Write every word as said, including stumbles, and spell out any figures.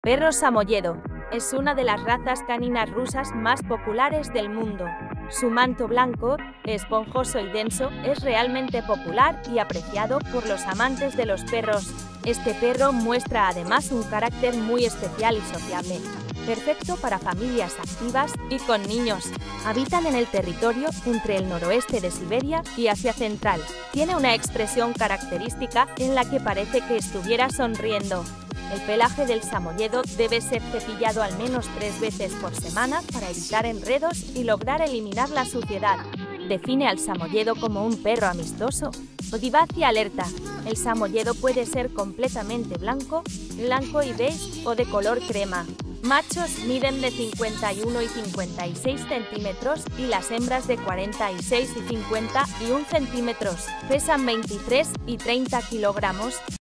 Perro samoyedo es una de las razas caninas rusas más populares del mundo. Su manto blanco, esponjoso y denso, es realmente popular y apreciado por los amantes de los perros. Este perro muestra además un carácter muy especial y sociable, perfecto para familias activas y con niños. Habitan en el territorio entre el noroeste de Siberia y Asia Central. Tiene una expresión característica en la que parece que estuviera sonriendo. El pelaje del samoyedo debe ser cepillado al menos tres veces por semana para evitar enredos y lograr eliminar la suciedad. Define al samoyedo como un perro amistoso, vivaz y alerta. El samoyedo puede ser completamente blanco, blanco y beige o de color crema. Machos miden de cincuenta y uno y cincuenta y seis centímetros y las hembras de cuarenta y seis y cincuenta y uno centímetros. Pesan veintitrés y treinta kilogramos.